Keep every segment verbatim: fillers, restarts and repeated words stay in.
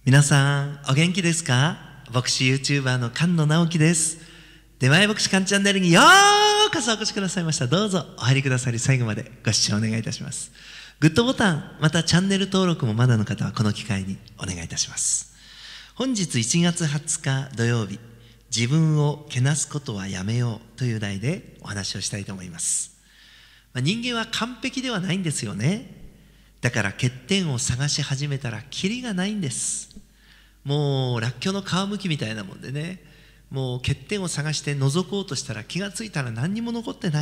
皆さんお元気ですか？牧師 YouTuber の菅野直樹です。出前牧師菅チャンネルにようこそお越しくださいました。どうぞお入りくださり、最後までご視聴お願いいたします。グッドボタン、またチャンネル登録もまだの方はこの機会にお願いいたします。本日いちがつはつか土曜日、自分をけなすことはやめようという題でお話をしたいと思います。まあ、人間は完璧ではないんですよね。だから欠点を探し始めたらキリがないんです。もうらっきょうの皮むきみたいなもんでね、もう欠点を探して覗こうとしたら気がついたら何にも残ってない。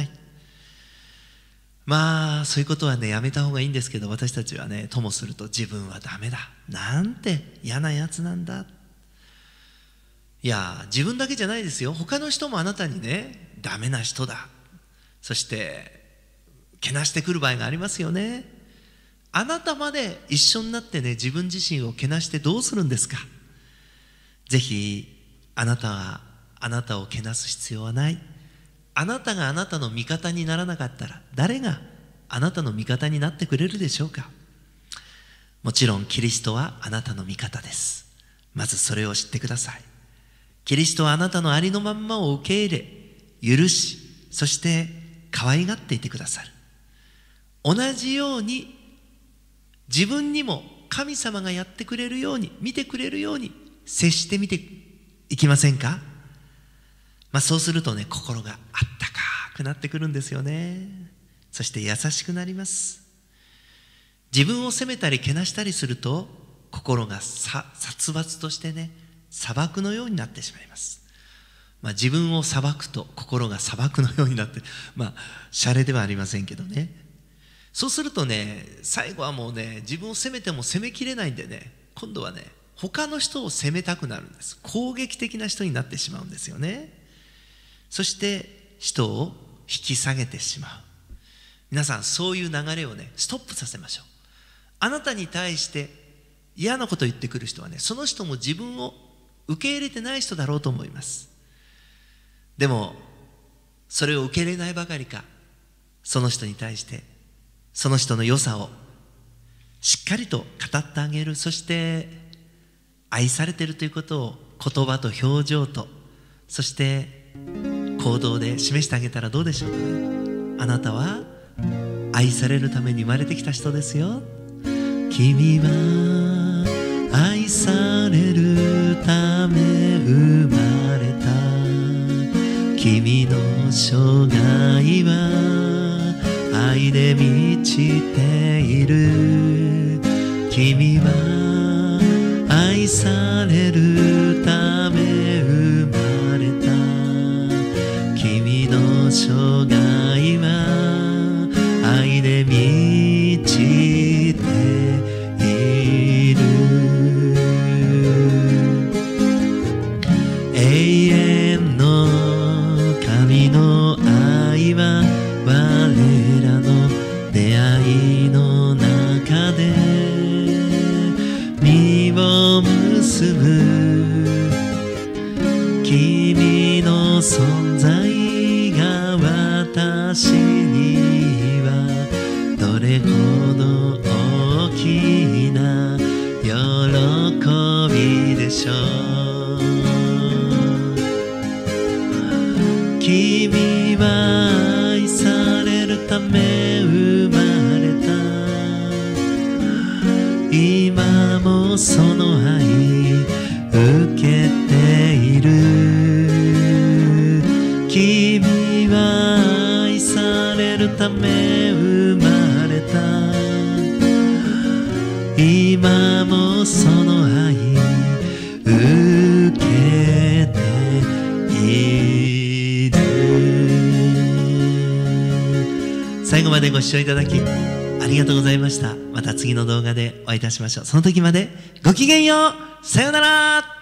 まあそういうことはねやめた方がいいんですけど、私たちはねともすると自分はダメだ、なんて嫌なやつなんだ。いや自分だけじゃないですよ。他の人もあなたにねダメな人だ、そしてけなしてくる場合がありますよね。あなたまで一緒になってね自分自身をけなしてどうするんですか。ぜひあなたはあなたをけなす必要はない。あなたがあなたの味方にならなかったら誰があなたの味方になってくれるでしょうか。もちろんキリストはあなたの味方です。まずそれを知ってください。キリストはあなたのありのまんまを受け入れ、許し、そして可愛がっていてくださる。同じように自分にも神様がやってくれるように、見てくれるように接してみていきませんか。まあ、そうするとね心があったかくなってくるんですよね。そして優しくなります。自分を責めたりけなしたりすると心がさ殺伐としてね砂漠のようになってしまいます。まあ、自分を裁くと心が砂漠のようになって、まあシャレではありませんけどね。そうするとね最後はもうね自分を責めても責めきれないんでね、今度はね他の人を責めたくなるんです。攻撃的な人になってしまうんですよね。そして人を引き下げてしまう。皆さんそういう流れをねストップさせましょう。あなたに対して嫌なことを言ってくる人はね、その人も自分を受け入れてない人だろうと思います。でもそれを受け入れないばかりか、その人に対してその人の良さをしっかりと語ってあげる。そして愛されているということを言葉と表情とそして行動で示してあげたらどうでしょうかね。あなたは愛されるために生まれてきた人ですよ。君は愛されるため生まれた。君の生涯は愛で満ちている。君は愛されるため生まれた。君の生涯は愛で満ちている。永遠の神の愛は我らの出会いの中で実を結ぶ。君の存在が私にはどれほど大きな喜びでしょう。君は愛されるため生まれた。今もその愛受けている。君は愛されるため生まれた。今もその愛受けている。最後までご視聴いただきありがとうございました。また次の動画でお会いいたしましょう。その時までごきげんよう。さようなら。